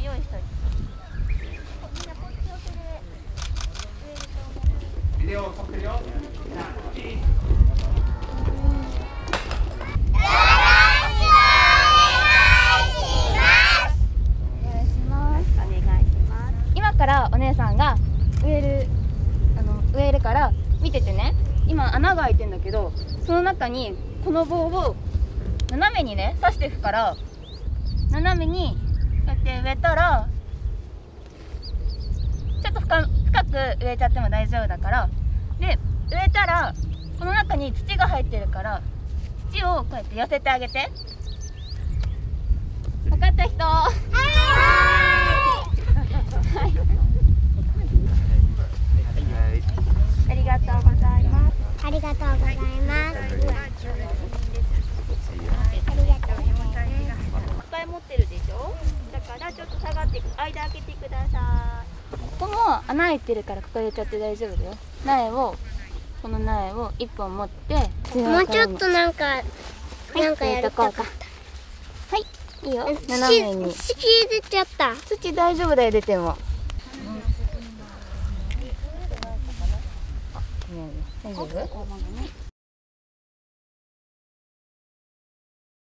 用意しといて。みんなこっち寄せで植えると思う。 ビデオ撮ってるよ。 今からお姉さんが植えるから見ててね。今穴が開いてんだけど、その中にこの棒を斜めにね刺していくから、斜めにこうやって植えたらちょっと深く植えちゃっても大丈夫だから。で植えたらこの中に土が入ってるから、土をこうやって寄せてあげて。分かった人？はい。ありがとうございます。 ありがとうございます。ありがとうございます。 いっぱい持ってるでしょ。だからちょっと下がって間開けてください。ここも穴開いてるからここ入れちゃって大丈夫だよ。この苗を1本持って、 もうちょっとなんかやるとこうか。 はい、いいよ。斜めに。 土出ちゃった。 土大丈夫だよ、出ても。大丈夫？